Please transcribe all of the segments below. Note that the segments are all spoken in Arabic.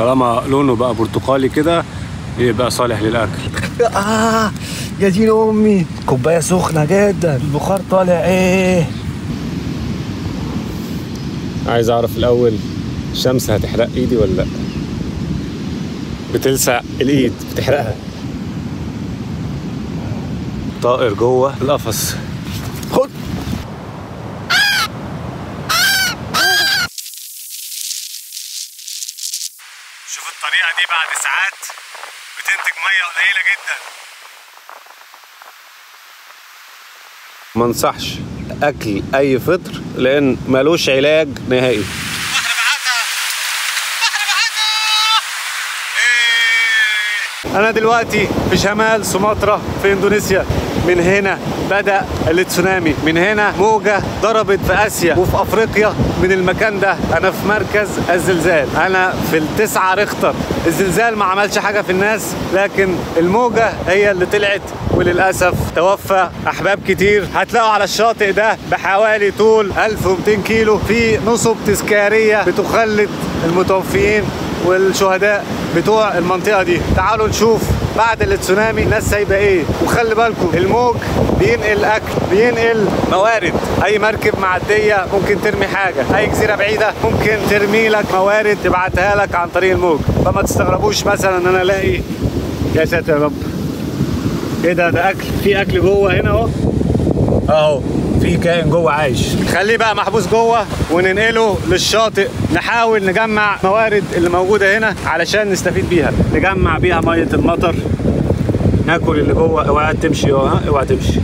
طالما لونه بقى برتقالي كده يبقى صالح للاكل. يا دين امي، كوبايه سخنه جدا، البخار طالع ايه. عايز اعرف الاول الشمس هتحرق ايدي ولا لا؟ بتلسع الايد، بتحرقها. طائر جوه القفص. خد. شوف الطريقه دي بعد ساعات بتنتج ميه قليله جدا. ما انصحش اكل اي فطر لان ملوش علاج نهائي. أنا دلوقتي في شمال سومطرة في إندونيسيا. من هنا بدأ التسونامي، من هنا موجة ضربت في آسيا وفي أفريقيا. من المكان ده أنا في مركز الزلزال، أنا في 9 ريختر. الزلزال ما عملش حاجة في الناس، لكن الموجة هي اللي طلعت وللأسف توفى أحباب كتير. هتلاقوا على الشاطئ ده بحوالي طول 1200 كيلو في نصب تذكارية بتخلد المتوفيين والشهداء بتوع المنطقة دي. تعالوا نشوف بعد التسونامي الناس سايبه ايه. وخلي بالكم الموج بينقل اكل، بينقل موارد. اي مركب معديه ممكن ترمي حاجه، اي جزيره بعيده ممكن ترمي لك موارد تبعتها لك عن طريق الموج. فما تستغربوش مثلا ان انا الاقي، يا ساتر يا رب، ايه ده اكل، في اكل جوه هنا اهو. اهو في كائن جوه عايش. خليه بقى محبوس جوه وننقله للشاطئ، نحاول نجمع موارد اللي موجوده هنا علشان نستفيد بيها، نجمع بيها ميه المطر، ناكل اللي جوه. اوعى تمشي، اوعى تمشي.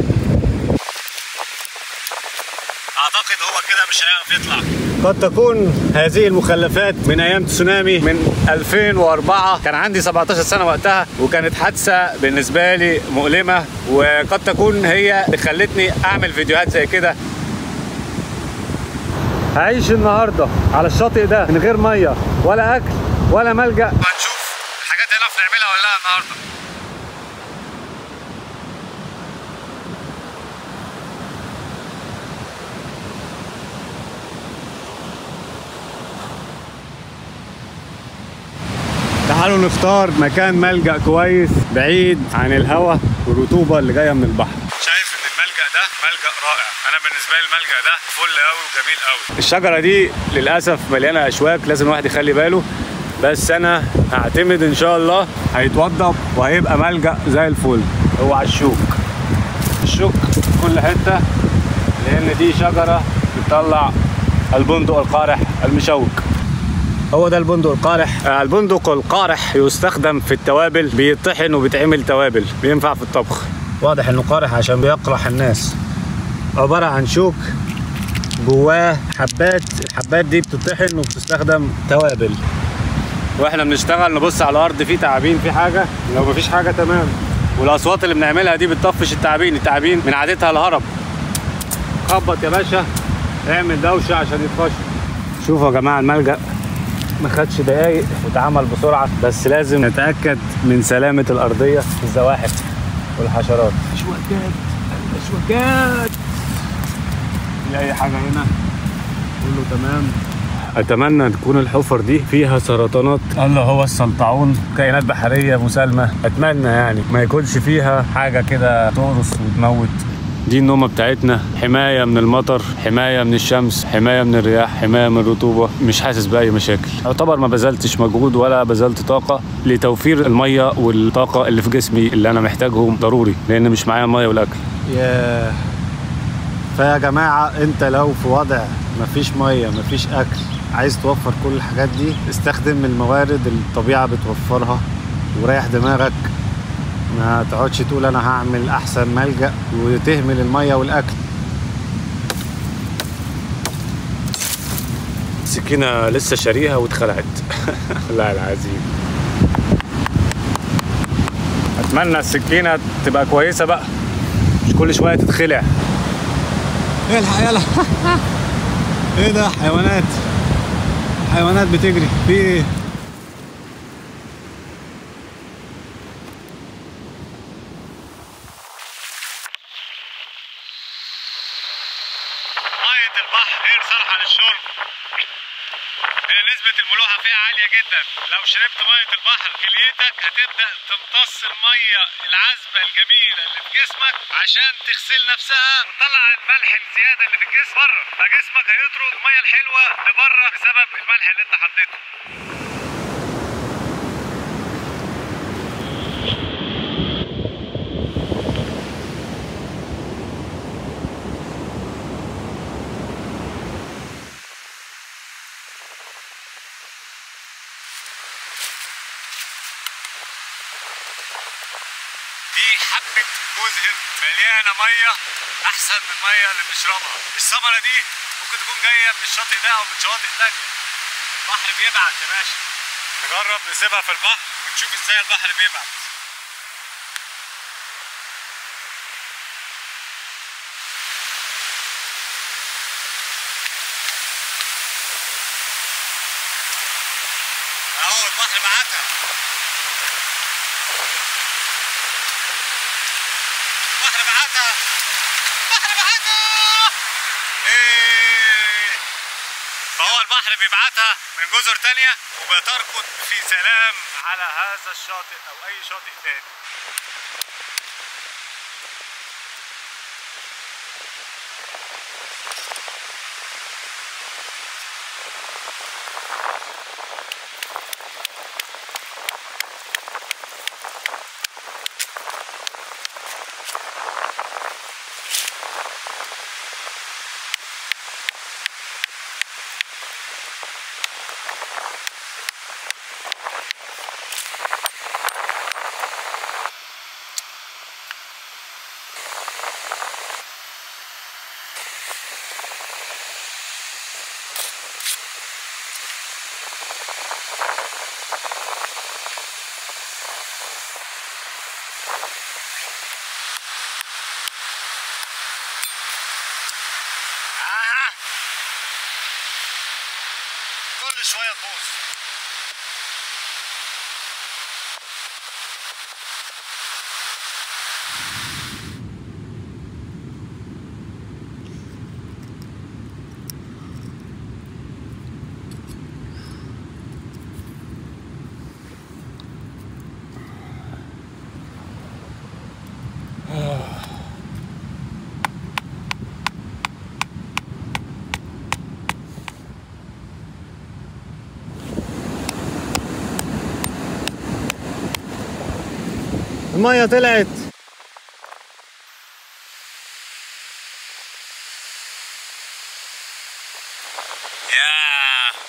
اعتقد هو كده مش هيعرف يطلع. قد تكون هذه المخلفات من ايام تسونامي من 2004. كان عندي 17 سنه وقتها، وكانت حادثه بالنسبه لي مؤلمه، وقد تكون هي اللي خلتني اعمل فيديوهات زي كده. هعيش النهارده على الشاطئ ده من غير ميه ولا اكل ولا ملجأ. هنشوف الحاجات اللي هنعرف نعملها ولا لا النهارده. تعالوا نختار مكان ملجأ كويس بعيد عن الهواء والرطوبة اللي جاية من البحر. شايف ان الملجأ ده ملجأ رائع. انا بالنسبة لي الملجأ ده فل قوي وجميل قوي. الشجرة دي للأسف مليانة أشواك، لازم الواحد يخلي باله، بس أنا هعتمد إن شاء الله هيتوضب وهيبقى ملجأ زي الفل. اوعى الشوك في كل حتة، لأن دي شجرة بتطلع البندق القارح المشوك. هو ده البندق القارح. البندق القارح يستخدم في التوابل، بيطحن وبيتعمل توابل، بينفع في الطبخ. واضح انه قارح عشان بيقرح الناس. عبارة عن شوك جواه حبات، الحبات دي بتطحن وبتستخدم توابل. واحنا بنشتغل نبص على الارض في تعابين، في حاجة، لو مفيش حاجة تمام. والاصوات اللي بنعملها دي بتطفش التعابين من عادتها الهرب. خبط يا باشا، اعمل دوشة عشان يتفشل. شوفوا يا جماعة الملجأ ما خدش دقايق واتعمل بسرعه، بس لازم نتاكد من سلامه الارضيه الزواحف والحشرات. اشواكات في اي حاجه هنا كله تمام. اتمنى تكون الحفر دي فيها سرطانات، الله هو السلطعون، كائنات بحريه مسالمه. اتمنى يعني ما يكونش فيها حاجه كده تقرص وتموت. دي النومة بتاعتنا، حماية من المطر، حماية من الشمس، حماية من الرياح، حماية من الرطوبة. مش حاسس بأي مشاكل. يعتبر ما بذلتش مجهود ولا بذلت طاقة لتوفير المية والطاقة اللي في جسمي اللي أنا محتاجهم ضروري، لأن مش معايا المية والأكل. فيا جماعة انت لو في وضع مفيش مية مفيش أكل، عايز توفر كل الحاجات دي، استخدم الموارد اللي الطبيعة بتوفرها وريح دماغك. ما تقعدش تقول انا هعمل احسن ملجأ وتهمل المية والاكل. السكينة لسه شاريها واتخلعت. لا العظيم، اتمنى السكينة تبقى كويسة بقى، مش كل شوية تتخلع. الحق يلا. ايه ده؟ حيوانات بتجري في ايه؟ البحر غير صالحة للشرب، لأن نسبة الملوحة فيها عالية جدا. لو شربت مية البحر كليتك هتبدأ تمتص المية العذبة الجميلة اللي في جسمك عشان تغسل نفسها وتطلع الملح الزيادة اللي في الجسم بره، فجسمك هيطرد المية الحلوة لبره بسبب الملح اللي انت حطيته. دي حبة جوز هند مليانة مية أحسن من المية اللي بنشربها. الثمرة دي ممكن تكون جاية من الشاطئ ده أو من شواطئ تانية. البحر بيبعت يا باشا. نجرب نسيبها في البحر ونشوف ازاي البحر بيبعت. أهو البحر بعتها. البحر بعتها. البحر بعتها. فهو البحر بيبعتها من جزر تانية وبتركض في سلام على هذا الشاطئ أو أي شاطئ تاني. كل شوية تبوظ. المية طلعت. ياه.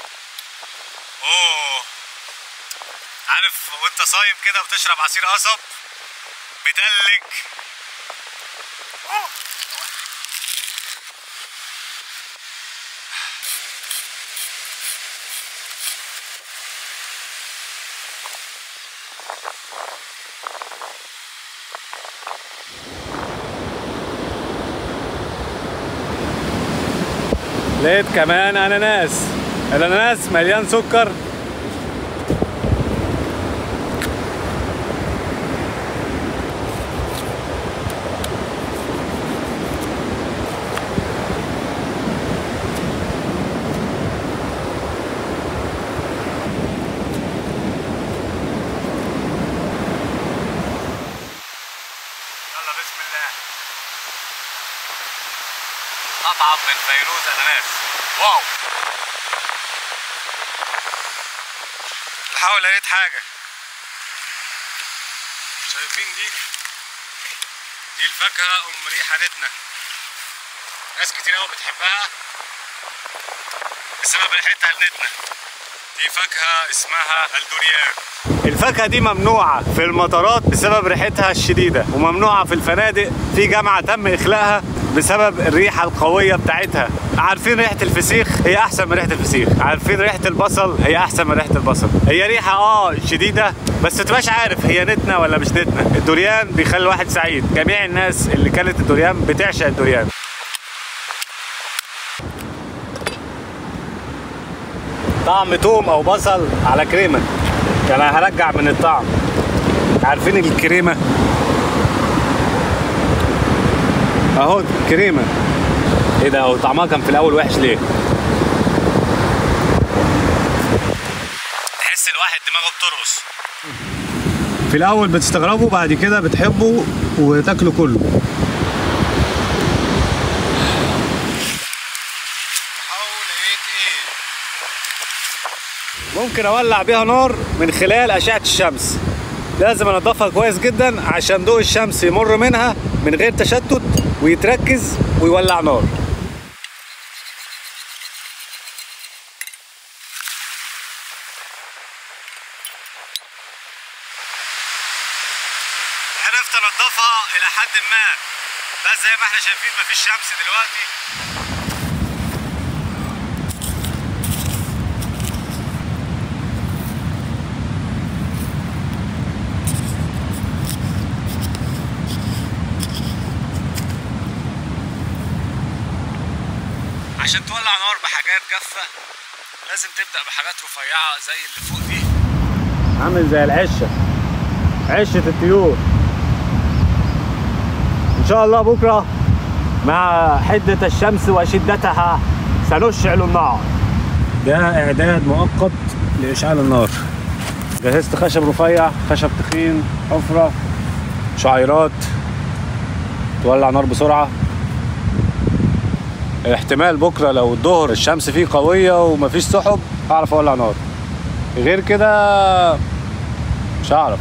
اوه. عارف وانت صايم كده وتشرب عصير قصب بتلج. لقيت كمان اناناس. الاناناس مليان سكر. يلا بسم الله. أطعم من فيروز أناناس. واو. بحاول لقيت حاجة. شايفين دي؟ دي الفاكهة أم ريحانتنا. ناس كتير أوي بتحبها بسبب ريحتها لنتنا. دي فاكهة اسمها الدوريان. الفاكهة دي ممنوعة في المطارات بسبب ريحتها الشديدة، وممنوعة في الفنادق. في جامعة تم إخلاءها بسبب الريحة القوية بتاعتها. عارفين ريحة الفسيخ هي أحسن من ريحة الفسيخ، عارفين ريحة البصل هي أحسن من ريحة البصل. هي ريحة شديدة بس متبقاش عارف هي نتنة ولا مش نتنة. الدوريان بيخلي الواحد سعيد. جميع الناس اللي كلت الدوريان بتعشق الدوريان. طعم توم او بصل على كريمه، يعني هرجع من الطعم. عارفين الكريمه اهو كريمه. ايه ده؟ هو طعمها كان في الاول وحش ليه؟ الواحد دماغه بترقص. في الاول بتستغربوا، بعد كده بتحبوا وتاكلوا كله. ممكن اولع بيها نار من خلال اشعة الشمس. لازم انضفها كويس جدا عشان ضوء الشمس يمر منها من غير تشتت ويتركز ويولع نار. عرفت انضفها الى حد ما، بس زي ما احنا شايفين مفيش شمس دلوقتي. عشان تولع نار بحاجات جافة لازم تبدأ بحاجات رفيعة زي اللي فوق دي، عامل زي العشة، عشة الطيور. إن شاء الله بكرة مع حدة الشمس وشدتها سنشعل النار. ده إعداد مؤقت لإشعال النار. جهزت خشب رفيع، خشب تخين، حفرة، شعيرات تولع نار بسرعة. احتمال بكره لو الظهر الشمس فيه قويه ومفيش سحب اعرف اولع نار، غير كده مش هعرف.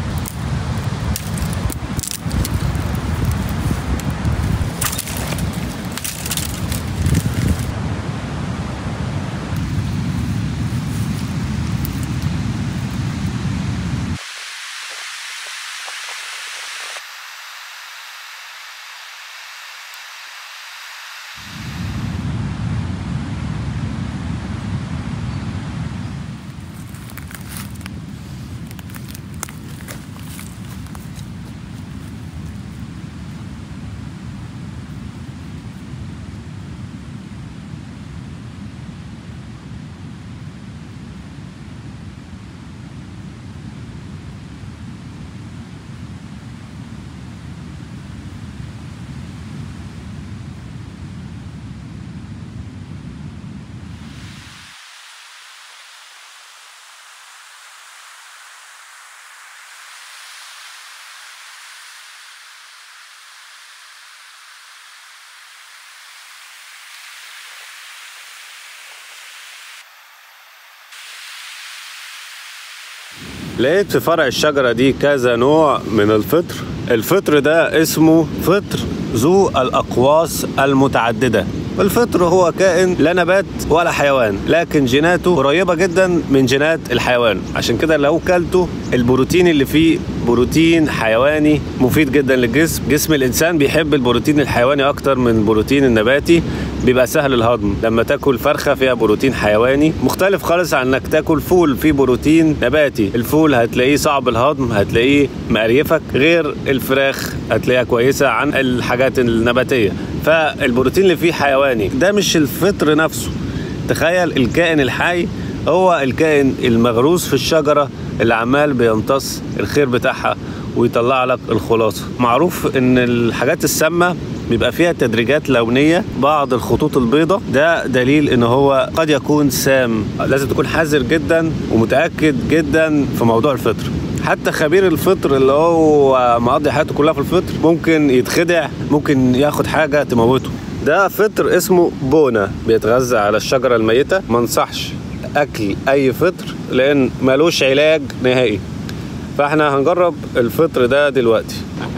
لقيت في فرع الشجرة دي كذا نوع من الفطر. الفطر ده اسمه فطر ذو الأقواس المتعددة. الفطر هو كائن لا نبات ولا حيوان، لكن جيناته قريبة جدا من جينات الحيوان، عشان كده لو كلته البروتين اللي فيه بروتين حيواني مفيد جدا للجسم. جسم الإنسان بيحب البروتين الحيواني أكتر من البروتين النباتي، بيبقى سهل الهضم. لما تاكل فرخة فيها بروتين حيواني مختلف خالص عن انك تاكل فول فيه بروتين نباتي. الفول هتلاقيه صعب الهضم، هتلاقيه مقريفك، غير الفراخ هتلاقيها كويسة عن الحاجات النباتية. فالبروتين اللي فيه حيواني ده مش الفطر نفسه. تخيل الكائن الحي هو الكائن المغروس في الشجرة اللي عمال بيمتص الخير بتاعها ويطلع لك الخلاصة. معروف ان الحاجات السامة بيبقى فيها تدريجات لونية، بعض الخطوط البيضاء، ده دليل ان هو قد يكون سام. لازم تكون حذر جدا ومتأكد جدا في موضوع الفطر. حتى خبير الفطر اللي هو مقضي حياته كلها في الفطر ممكن يتخدع، ممكن ياخد حاجة تموته. ده فطر اسمه بونا بيتغذى على الشجرة الميتة. ما انصحش اكل اي فطر لان ملوش علاج نهائي. فاحنا هنجرب الفطر ده دلوقتي.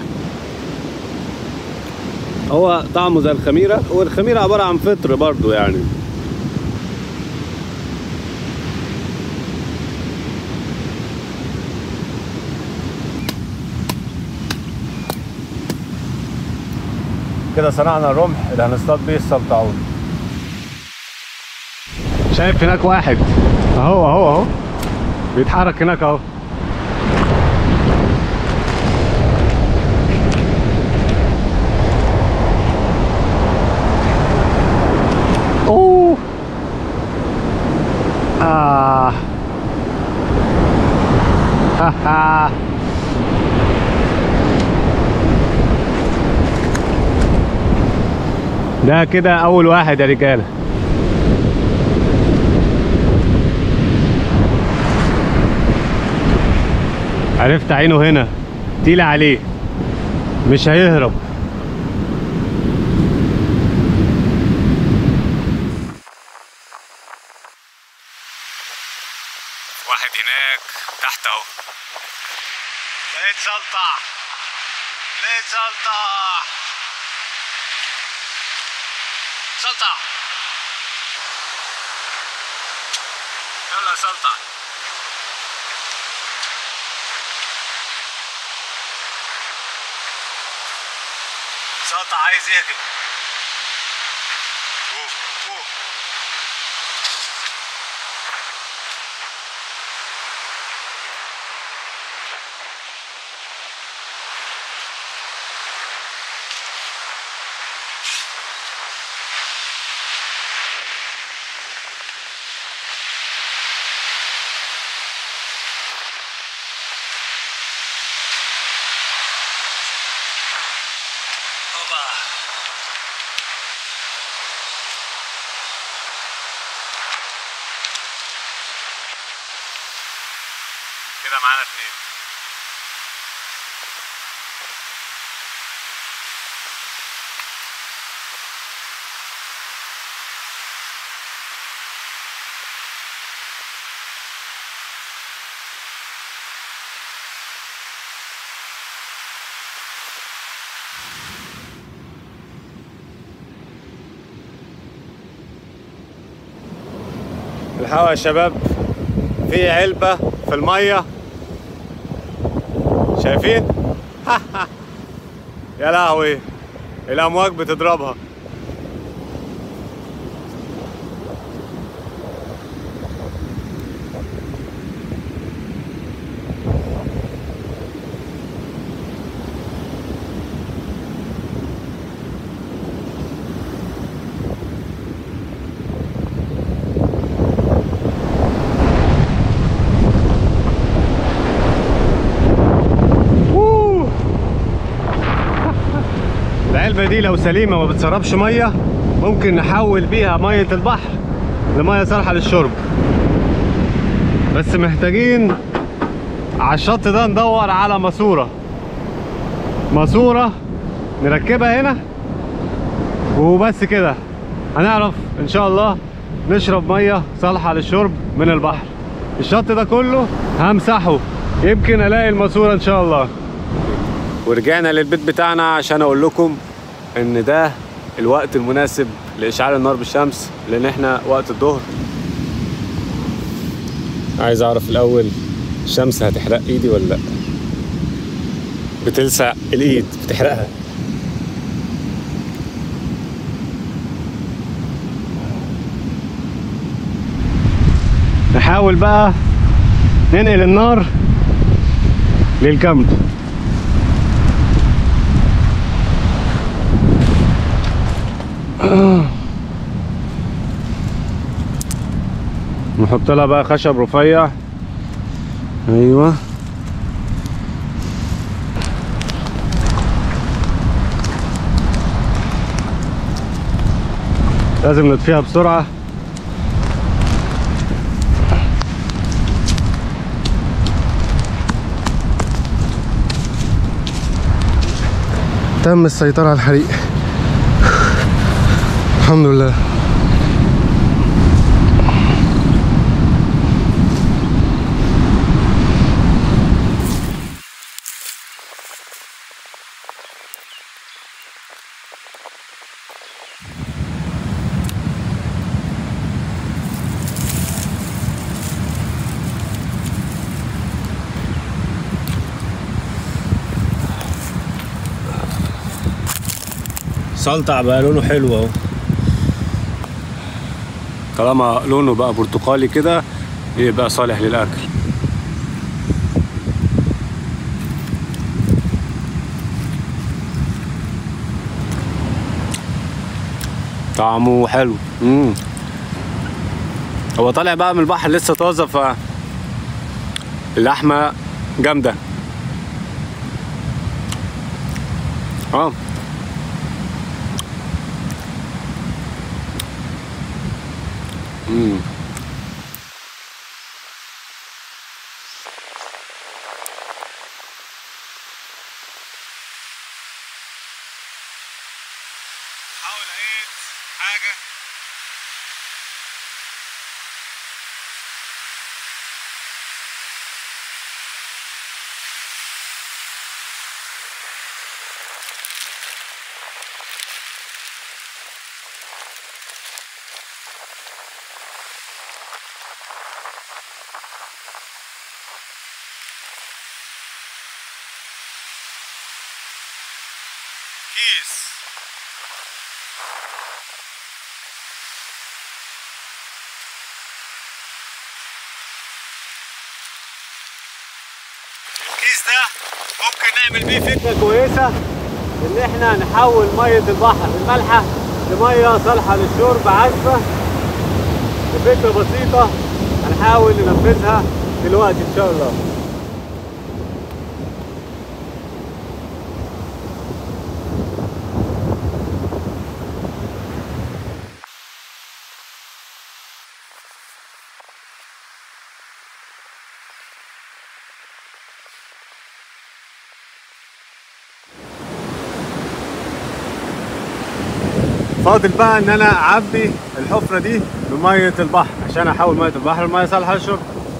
هو طعمه زي الخميرة، والخميرة عبارة عن فطر برضو يعني. كده صنعنا الرمح اللي هنصطاد بيه السلطعون. شايف هناك واحد اهو بيتحرك هناك اهو. اوه ده كده اول واحد يا رجاله. عرفت عينه هنا تقيلة عليه، مش هيهرب. واحد هناك تحت اهو. لقيت سلطع، لقيت سلطع، سلطع، يلا سلطع. سلطع عايز يهجم. اوه اوه. كده معانا 2. الحقوا يا شباب، في علبة في المية، شايفين؟ يا لهوي الأمواج بتضربها. العلبة دي لو سليمة وما بتسربش مية ممكن نحول بيها مية البحر لمية صالحة للشرب، بس محتاجين على الشط ده ندور على ماسورة نركبها هنا وبس كده هنعرف ان شاء الله نشرب مية صالحة للشرب من البحر. الشط ده كله همسحه، يمكن الاقي الماسورة ان شاء الله. ورجعنا للبيت بتاعنا عشان اقول لكم ان ده الوقت المناسب لاشعال النار بالشمس، لان احنا وقت الظهر. عايز اعرف الاول الشمس هتحرق ايدي ولا لا؟ بتلسع الايد، بتحرقها. نحاول بقى ننقل النار للكامب. نحط لها بقى خشب رفيع. ايوه لازم نطفيها بسرعة. تم السيطرة على الحريق الحمد لله. سلطع بقى لونه حلو اهو، طالما لونه بقى برتقالي كده يبقى صالح للاكل. طعمه حلو. هو طالع بقى من البحر لسه طازه، فاللحمه جامده. كيس. الكيس ده ممكن نعمل بيه فكرة كويسة، ان احنا نحول مية البحر المالحة لمية صالحة للشرب عذبة بفكرة بسيطة هنحاول ننفذها دلوقتي ان شاء الله. فاضل بقى ان انا اعبي الحفرة دي بمية البحر عشان احول مية البحر لمية صالحة للشرب.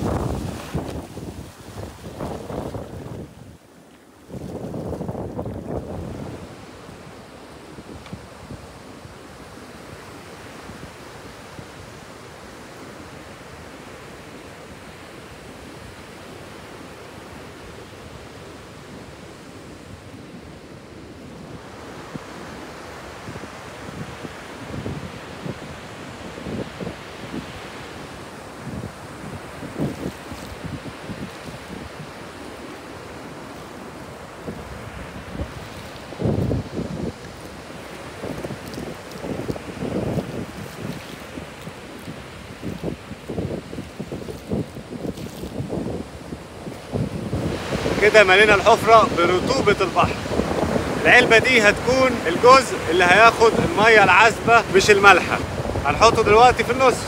كده ملينا الحفرة برطوبة البحر. العلبة دي هتكون الجزء اللي هياخد المية العذبة مش المالحة. هنحطه دلوقتي في النص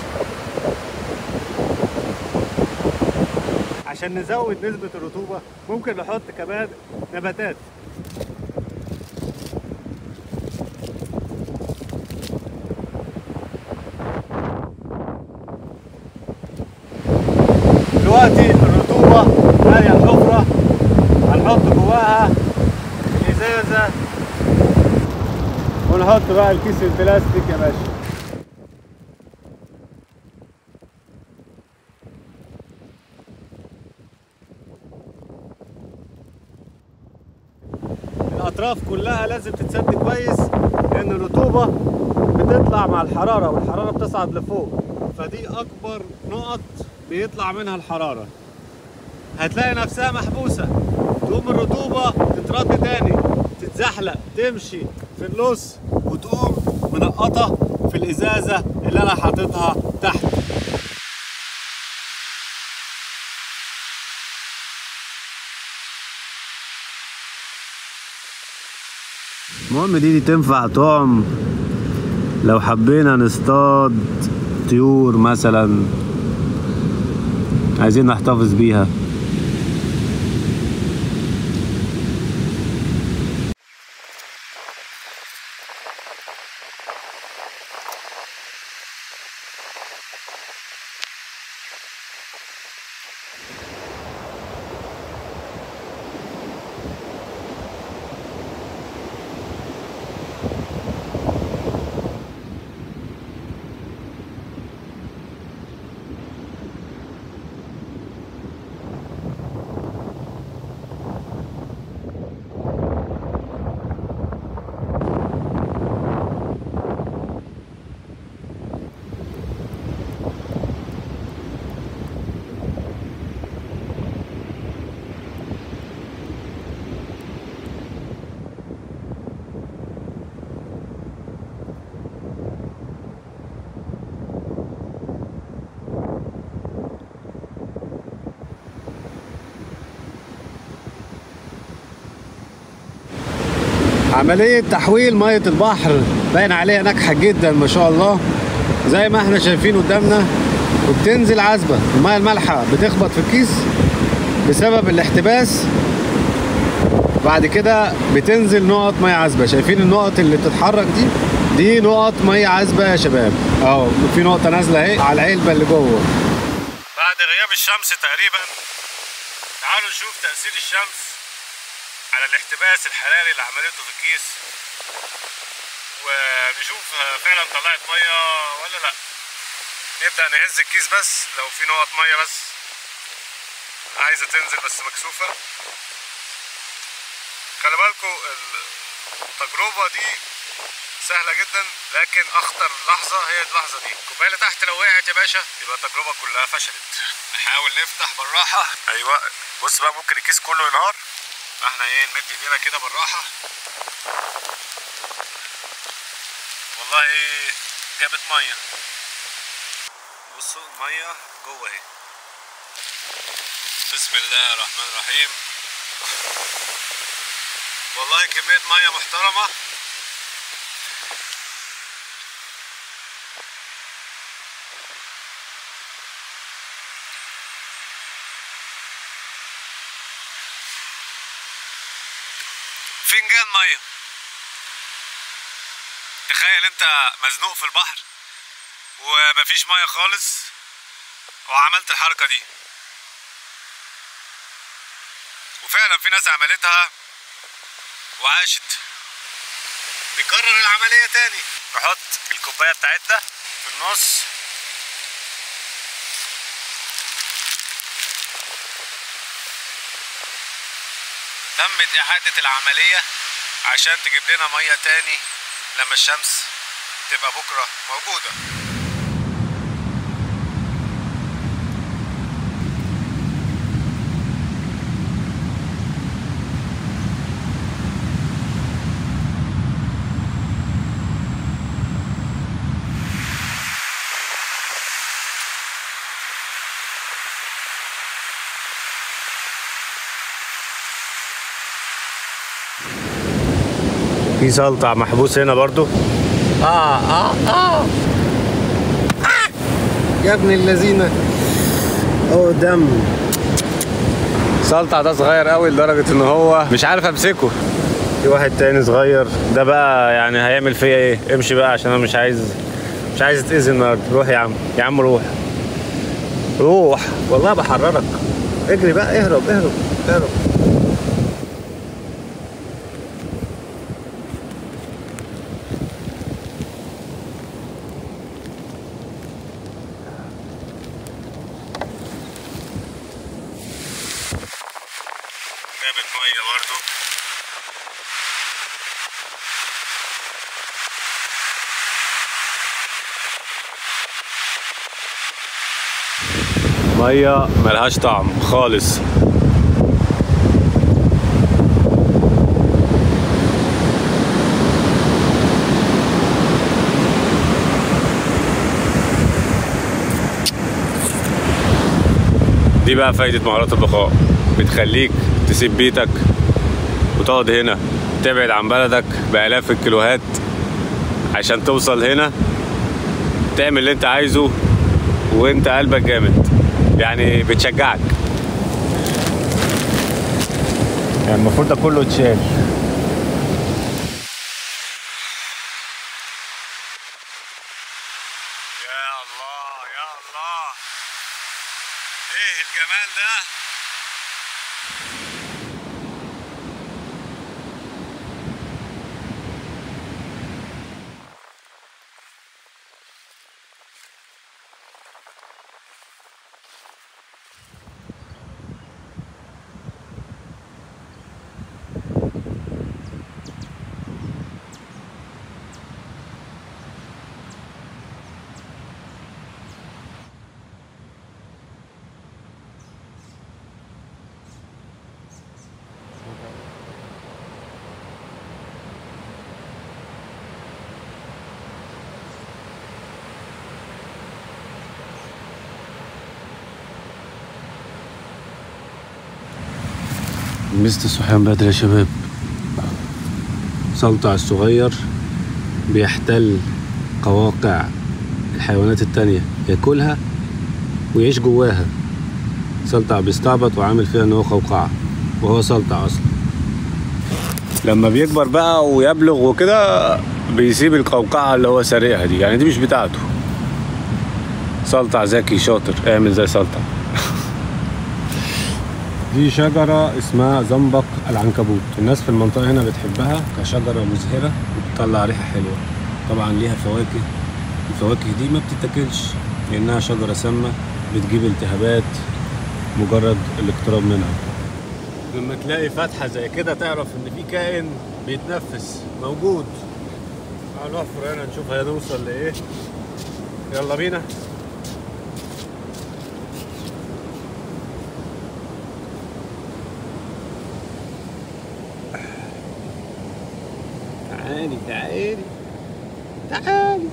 عشان نزود نسبة الرطوبة. ممكن نحط كمان نباتات. دلوقتي الرطوبة مالية الحفرة، هنحط جواها الإزازة ونحط بقى الكيس البلاستيك يا باشا. الأطراف كلها لازم تتسد كويس لأن الرطوبة بتطلع مع الحرارة والحرارة بتصعد لفوق، فدي أكبر نقط بيطلع منها الحرارة. هتلاقي نفسها محبوسة، تقوم الرطوبة تترد تاني، تتزحلق تمشي في النص وتقوم منقطة في الإزازة اللي أنا حاططها تحت. المهم دي تنفع طعم لو حبينا نصطاد طيور مثلا عايزين نحتفظ بيها. عملية تحويل مية البحر باين عليها ناجحة جدا ما شاء الله زي ما احنا شايفين قدامنا، وبتنزل عذبة. المية المالحة بتخبط في الكيس بسبب الاحتباس، بعد كده بتنزل نقط مية عذبة. شايفين النقط اللي بتتحرك دي نقط مية عذبة يا شباب اهو. في نقطة نازلة اهي على العلبة اللي جوه. بعد غياب الشمس تقريبا تعالوا نشوف تأثير الشمس على الاحتباس الحراري اللي عملته في الكيس، ونشوف فعلا طلعت ميه ولا لا. نبدأ نهز الكيس بس لو في نقط ميه بس عايزة تنزل بس مكسوفة. خلي بالكوا التجربة دي سهلة جدا، لكن أخطر لحظة هي اللحظة دي. الكوباية اللي تحت لو وقعت يا باشا يبقى التجربة كلها فشلت. نحاول نفتح بالراحة. أيوة بص بقى، ممكن الكيس كله ينهار، فاحنا ايه نمد ايدينا كده بالراحة. والله جابت مية، بصوا المية جوه اهي. بسم الله الرحمن الرحيم. والله كمية مية محترمة. فنجان مية. تخيل انت مزنوق في البحر ومفيش مية خالص وعملت الحركة دي، وفعلا في ناس عملتها وعاشت. نكرر العملية تاني. نحط الكوباية بتاعتنا في النص، تمت إعادة العملية عشان تجيب لنا مية تاني لما الشمس تبقى بكرة موجودة. في سلطع محبوس هنا برضو. يا ابن اللذينة، دم. سلطع ده صغير قوي لدرجة ان هو مش عارف امسكه. في واحد تاني صغير ده بقى يعني هيعمل فيا ايه؟ امشي بقى عشان انا مش عايز اتأذي النهارده. روح يا عم، يا عم روح روح، والله بحررك. اجري بقى، اهرب اهرب اهرب. جابت ميه برضو. ميه ملهاش طعم خالص. دي بقى فايدة مهارات البقاء، بتخليك تسيب بيتك وتقعد هنا، تبعد عن بلدك بآلاف الكيلوهات عشان توصل هنا تعمل اللي انت عايزه وانت قلبك جامد. يعني بتشجعك. يعني المفروض ده كله يتشال. يا الله يا الله، ايه الجمال ده. ميزة الصحيان بدري يا شباب. سلطع الصغير بيحتل قواقع الحيوانات التانية، ياكلها ويعيش جواها. سلطع بيستعبط وعامل فيها ان هو قوقعة، وهو سلطع اصلا. لما بيكبر بقى ويبلغ وكده بيسيب القوقعة اللي هو سارقها دي، يعني دي مش بتاعته. سلطع ذكي شاطر، اعمل زي سلطع. دي شجرة اسمها زنبق العنكبوت. الناس في المنطقة هنا بتحبها كشجرة مزهرة وبتطلع ريحة حلوة. طبعا ليها فواكه، الفواكه دي ما بتتاكلش لأنها شجرة سامة، بتجيب التهابات مجرد الاقتراب منها. لما تلاقي فتحة زي كده تعرف إن في كائن بيتنفس موجود. تعالوا نحفر هنا نشوف هنوصل لايه. يلا بينا. تعالي تعالي تعالي.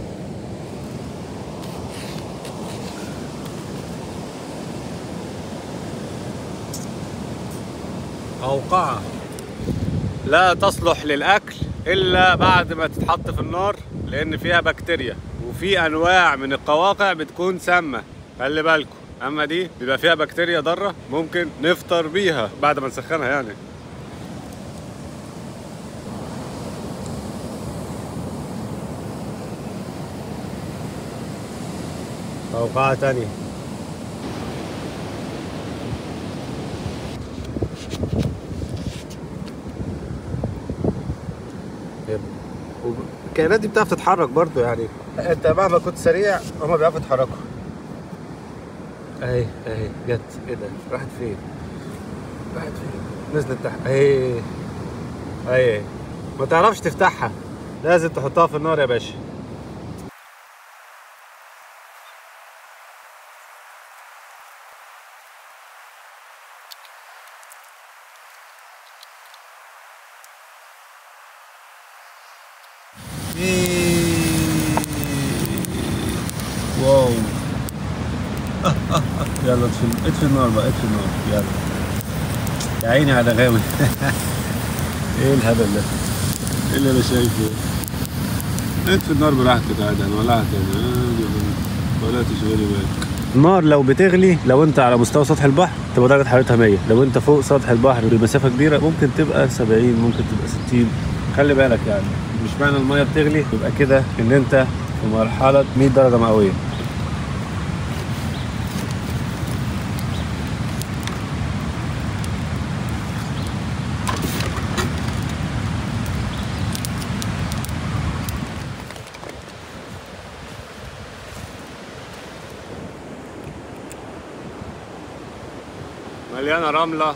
موقعة لا تصلح للأكل إلا بعد ما تتحط في النار، لأن فيها بكتيريا وفي أنواع من القواقع بتكون سامة، خلي بالكم. أما دي بيبقى فيها بكتيريا ضارة ممكن نفطر بيها بعد ما نسخنها يعني. موقعة تانية. الكائنات دي بتعرف تتحرك برضو يعني، انت مهما كنت سريع هما بيعرفوا يتحركوا. اهي اهي جت. ايه ده؟ راحت فين؟ راحت فين؟ نزلت تحت اهي اهي. ما تعرفش تفتحها، لازم تحطها في النار يا باشا. واو. يلا اطفي النار بقى، اطفي النار يلا. يا عيني على غاوي. ايه الهبل ده؟ ايه اللي انا شايفه؟ اطفي النار براحتك عادي، انا ولعت ولا تشغلي بالك. النار لو بتغلي، لو انت على مستوى سطح البحر تبقى درجة حرارتها 100، لو انت فوق سطح البحر بمسافة كبيرة ممكن تبقى 70، ممكن تبقى 60. خلي بالك يعني، مش معنى المية بتغلي يبقى كده ان انت في مرحلة 100 درجة مئوية. مليانة رملة.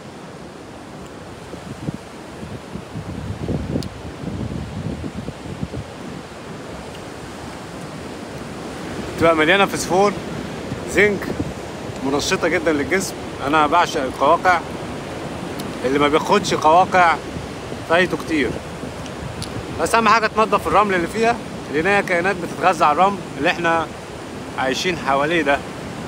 تبقى مليانة فسفور، زنك، منشطة جدا للجسم. أنا بعشق القواقع، اللي ما بياخدش قواقع فايته كتير. بس أهم حاجة تنضف الرمل اللي فيها، لأن هي كائنات بتتغذى على الرمل اللي احنا عايشين حواليه ده.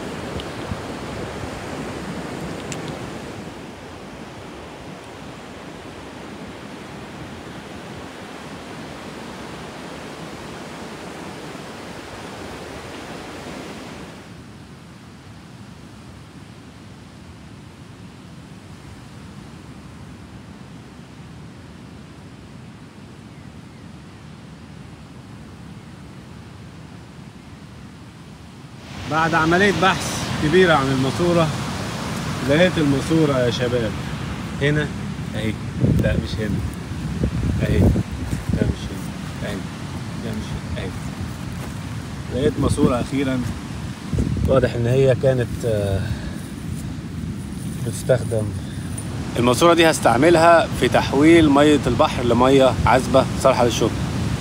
بعد عملية بحث كبيرة عن الماسورة، لقيت الماسورة يا شباب هنا اهي. لا مش هنا اهي، لا مش هنا اهي، لا مش هنا اهي. لقيت ماسورة أخيرا. واضح إن هي كانت بتستخدم. الماسورة دي هستعملها في تحويل مية البحر لمية عذبة صالحة للشرب.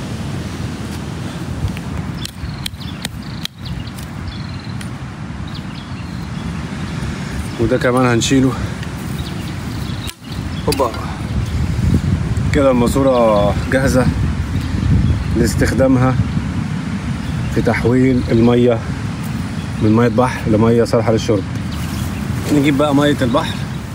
وده كمان هنشيله. هوبا كده الماسورة جاهزة لاستخدامها في تحويل المية من مية بحر لمية صالحة للشرب. نجيب بقى مية البحر.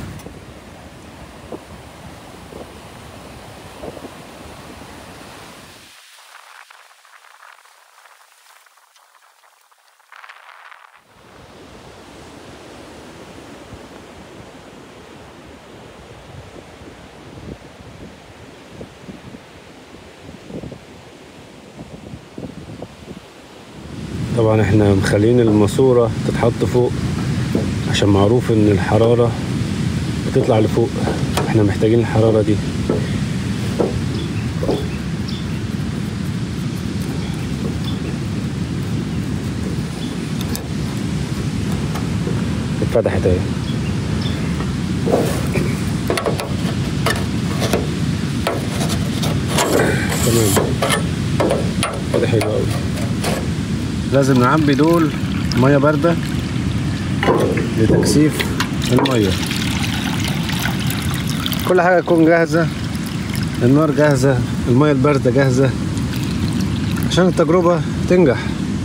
طبعا احنا مخلين الماسورة تتحط فوق عشان معروف ان الحرارة بتطلع لفوق، احنا محتاجين الحرارة دي. اتفتحت اهي. تمام كده حلو قوي. لازم نعبي دول ميه بارده لتكثيف الميه. كل حاجه تكون جاهزه، النار جاهزه، الميه البارده جاهزه عشان التجربه تنجح.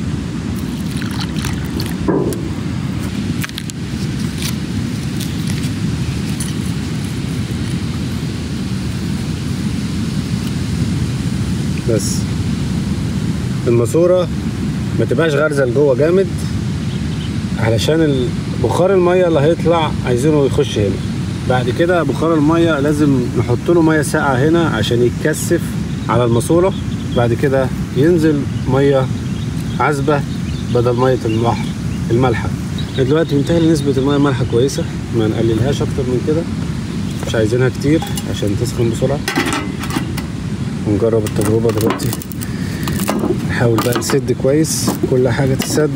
بس الماسوره ما تبقاش غارزه لجوه جامد علشان بخار الميه اللي هيطلع عايزينه يخش هنا. بعد كده بخار الميه لازم نحط له ميه ساقعه هنا عشان يتكثف على الماسوره. بعد كده ينزل ميه عذبه بدل ميه البحر المالحه. دلوقتي بنتهي نسبه الميه المالحه كويسه، ما نقللهاش اكتر من كده، مش عايزينها كتير عشان تسخن بسرعه. ونجرب التجربه دلوقتي. نحاول بقى نسد كويس، كل حاجه تسد.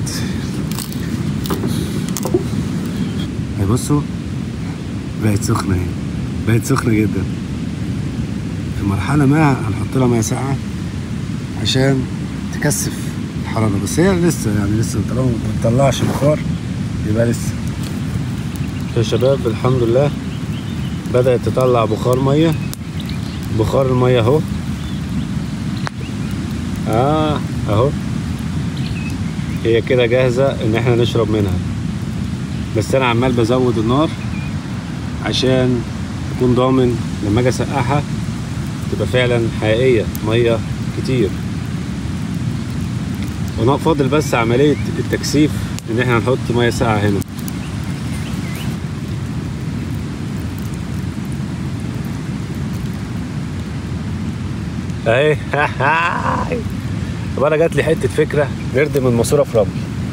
بصوا بقت سخنه اهي، بقت سخنه جدا. في مرحله ما هنحط لها ميه ساقعه عشان تكثف الحراره، بس هي لسه لسه طالما ما بتطلعش بخار يبقى لسه. يا شباب الحمد لله بدأت تطلع بخار ميه. بخار الميه اهو اهو، هي كده جاهزه ان احنا نشرب منها. بس انا عمال بزود النار عشان اكون ضامن لما اجي اسقعها تبقى فعلا حقيقيه ميه كتير. فاضل بس عمليه التكثيف ان احنا نحط ميه ساقعه هنا. اهي طب انا جات لي حته فكره نردم الماسوره في رمل.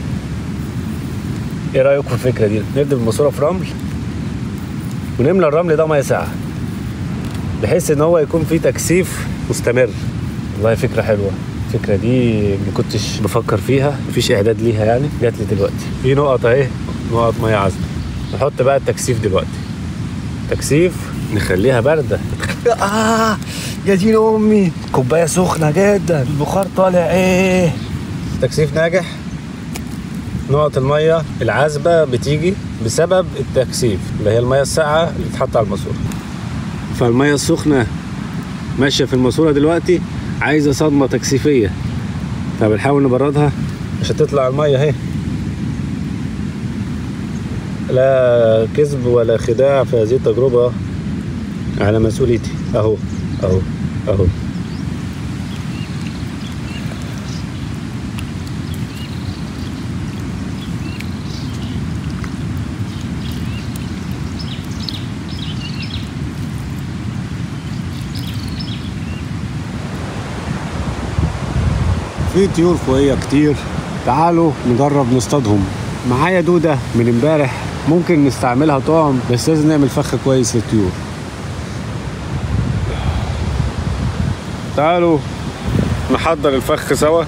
ايه رايكم في الفكره دي؟ نردم الماسوره في رمل ونملى الرمل ده ميه ساقعه بحيث ان هو يكون فيه تكثيف مستمر. والله فكره حلوه. الفكره دي ما كنتش بفكر فيها، مفيش اعداد ليها يعني، جات لي دلوقتي. في نقط اهي، نقط ميه عذبه. نحط بقى التكثيف دلوقتي. تكثيف نخليها بارده. يا دين امي، كوبايه سخنه جدا، البخار طالع ايه. تكثيف ناجح. نقط الميه العذبه بتيجي بسبب التكثيف اللي هي الميه الساقعه اللي بتتحط على الماسوره. فالميه السخنه ماشيه في الماسوره دلوقتي عايزه صدمه تكثيفيه، فبنحاول نبردها عشان تطلع الميه اهي. لا كذب ولا خداع في هذه التجربه، على مسؤوليتي. اهو اهو اهو. في طيور فوقيه كتير، تعالوا نجرب نصطادهم. معايا دودة من امبارح ممكن نستعملها طعم، بس لازم نعمل فخ كويس للطيور. تعالوا نحضر الفخ سوا.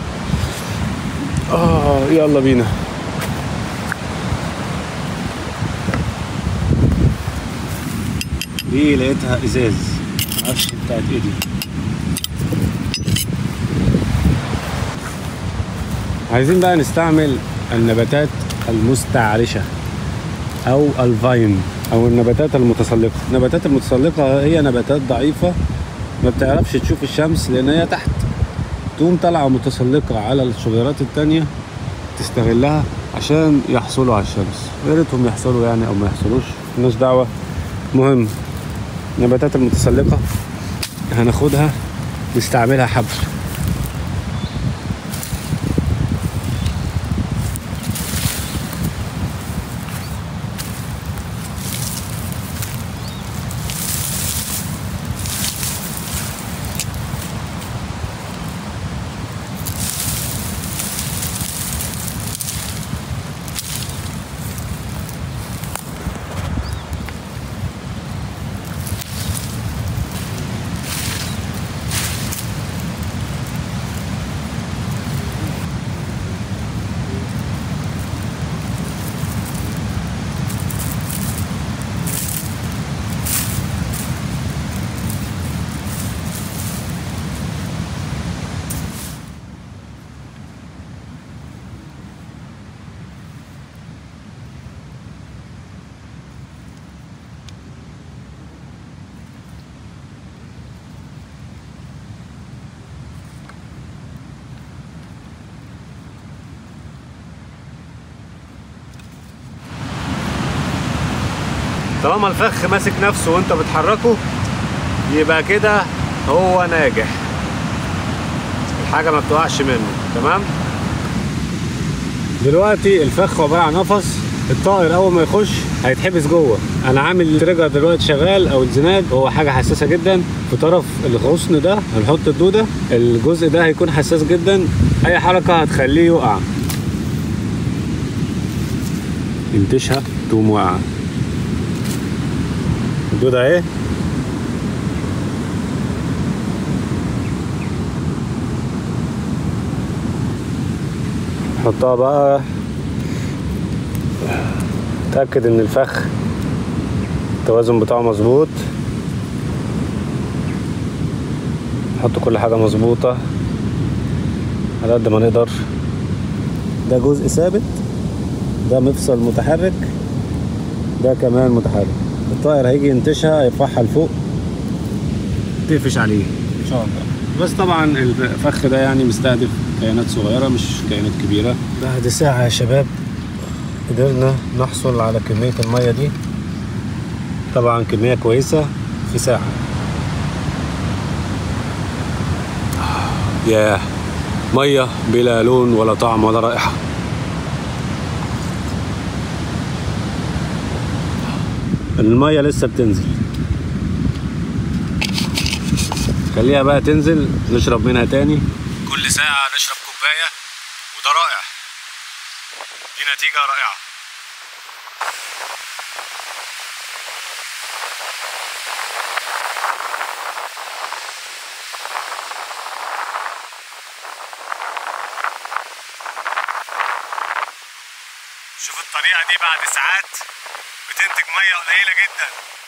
يلا بينا. دي لقيتها ازاز، معرفش بتاعت ايه دي. عايزين بقى نستعمل النباتات المستعرشة او الفاين او النباتات المتسلقة. النباتات المتسلقة هي نباتات ضعيفة ما بتعرفش تشوف الشمس لان هي تحت، تقوم طالعة متسلقة على الشجيرات التانية تستغلها عشان يحصلوا على الشمس. يا ريتهم يحصلوا يعني او ما يحصلوش، مالناش دعوة. المهم النباتات المتسلقة هناخدها نستعملها حبل. طالما الفخ ماسك نفسه وانت بتحركه يبقى كده هو ناجح، الحاجة ما بتقعش منه. تمام. دلوقتي الفخ عبارة عن نفس، الطائر اول ما يخش هيتحبس جوه. انا عامل التريجر دلوقتي شغال او الزناد، هو حاجه حساسه جدا في طرف الغصن ده هنحط الدوده، الجزء ده هيكون حساس جدا، اي حركه هتخليه يقع، ينتشها تقوم واقعه. الدوده اهي حطها بقى، اتأكد ان الفخ التوازن بتاعه مظبوط، نحط كل حاجة مظبوطة على قد ما نقدر. ده جزء ثابت، ده مفصل متحرك، ده كمان متحرك. الطائر هيجي ينتشها يرفعها لفوق تقفش عليه ان شاء الله. بس طبعا الفخ ده يعني مستهدف كائنات صغيرة مش كائنات كبيرة. بعد ساعة يا شباب قدرنا نحصل على كمية المية دي، طبعا كمية كويسة في ساعة. ياه، مية بلا لون ولا طعم ولا رائحة. المية لسه بتنزل، خليها بقى تنزل نشرب منها تاني، كل ساعة نشرب كوباية، وده رائع، دي نتيجة رائعة. شوف الطريقة دي بعد ساعات بتنتج مية قليلة جدا.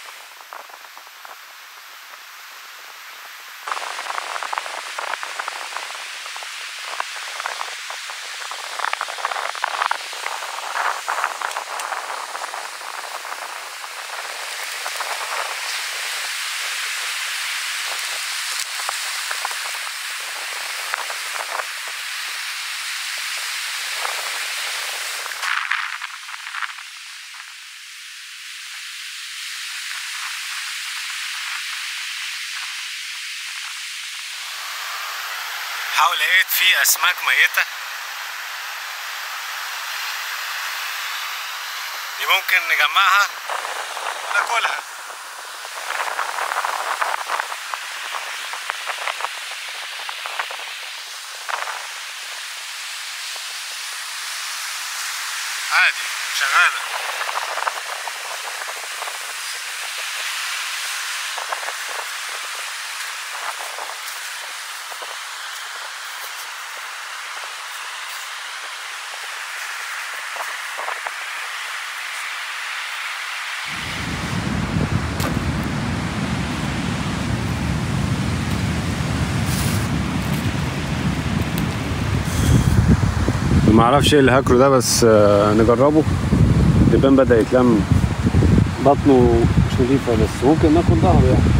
حاول لقيت فيه اسماك ميتة، دي ممكن نجمعها ناكلها. عادي شغالة. معرفش ايه اللي هاكله ده، بس نجربه. الدبان بدأ يتلم، بطنه مش نضيفة، بس ممكن ناكل ظهره يعني.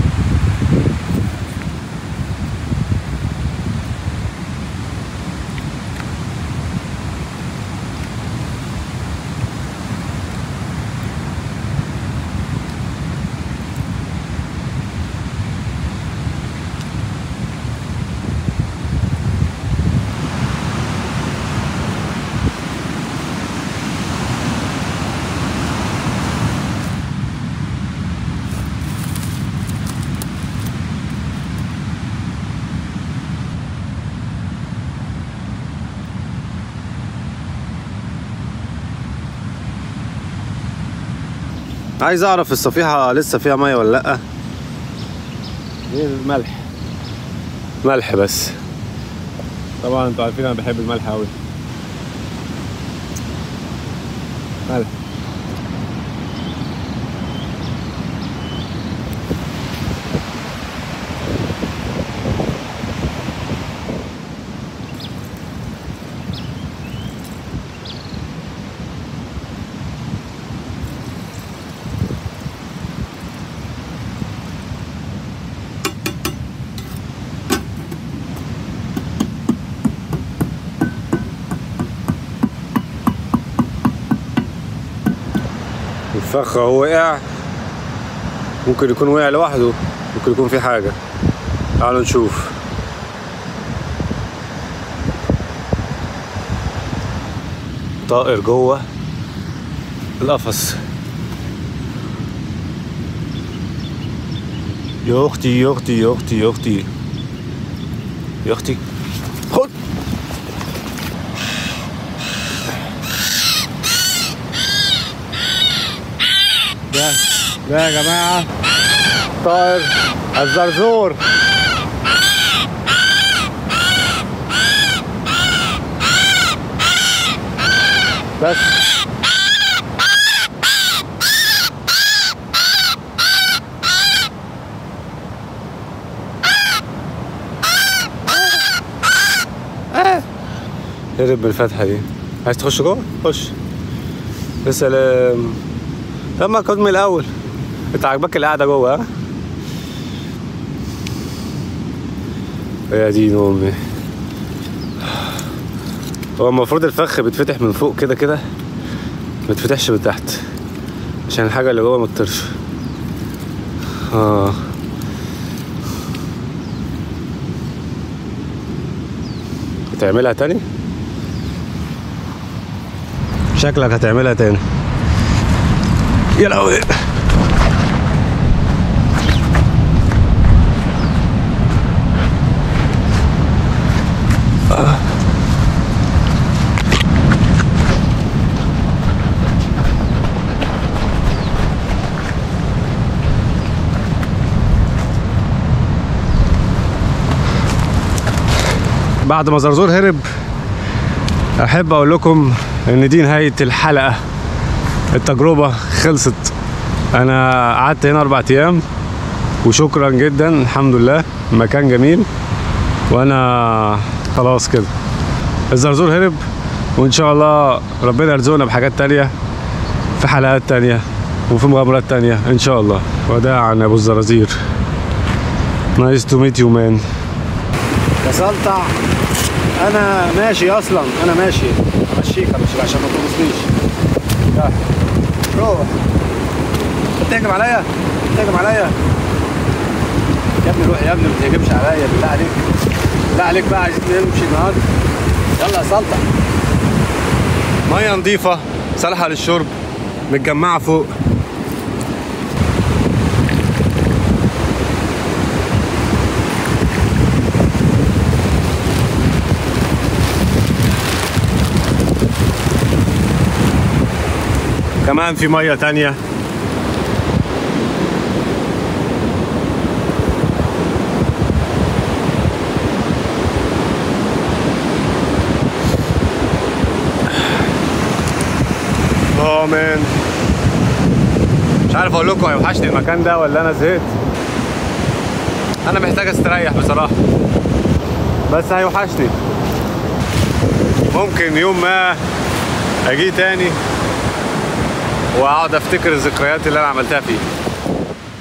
عايز اعرف الصفيحة لسه فيها مية ولا لأ. ايه الملح، ملح بس. طبعا انتوا عارفين انا بحب الملح اوي. ملح. الفخ اهو وقع ممكن يكون وقع لوحده، ممكن يكون في حاجة. تعالوا نشوف. طائر جوه القفص. يا اختي يا اختي يا اختي يا اختي يا اختي، خد. ده يا جماعة طائر الزرزور. بس هرب من الفتحة دي. عايز تخش جوه؟ خش. يا سلام. طب ما كنت من الأول. أنت عاجبك القعدة جوه؟ ها؟ يا دين أمي. هو المفروض الفخ بيتفتح من فوق كده كده، ما بيتفتحش من تحت عشان الحاجة اللي جوه ما تطيرش. هتعملها تاني؟ شكلك هتعملها تاني. يا لهوي. بعد ما زرزور هرب، احب اقول لكم ان دي نهاية الحلقة. التجربة خلصت. انا قعدت هنا 4 ايام وشكرا جدا. الحمد لله المكان جميل، وانا خلاص كده. الزرزور هرب، وان شاء الله ربنا يرزقنا بحاجات تانية في حلقات تانية وفي مغامرات تانية ان شاء الله. وداعا يا ابو الزرازير. نايس تو ميت يو مان. يا سلطع، انا ماشي اصلا، انا ماشي. امشيك عشان ما تبصنيش. روح. بتهجم عليا؟ بتهجم عليا؟ يا ابني روح يا ابني، ما تهجمش عليا بالله عليك. بالله عليك بقى، عايزين نمشي النهارده. يلا يا سلطع. ميه نظيفه صالحه للشرب متجمعه فوق. كمان في ميه تانية. مان، مش عارف اقول لكم هيوحشني المكان ده ولا انا زهقت. انا محتاج استريح بصراحه، بس هيوحشني. ممكن يوم ما اجي تاني واقعد افتكر الذكريات اللي انا عملتها فيه.